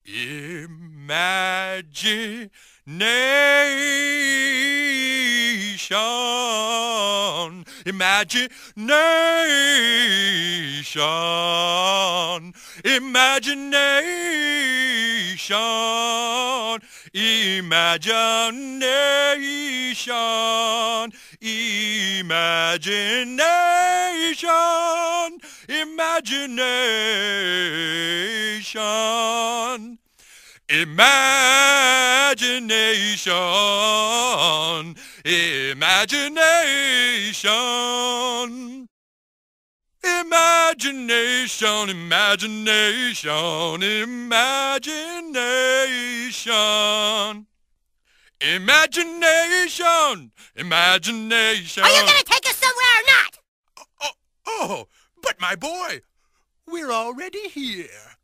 Imagination. Imagination. Imagination. Imagination. Imagination. Imagination. Imagination. Imagination. Imagination. Imagination. Imagination. Imagination. Imagination. Are you gonna take us somewhere or not? Oh, but my boy, we're already here.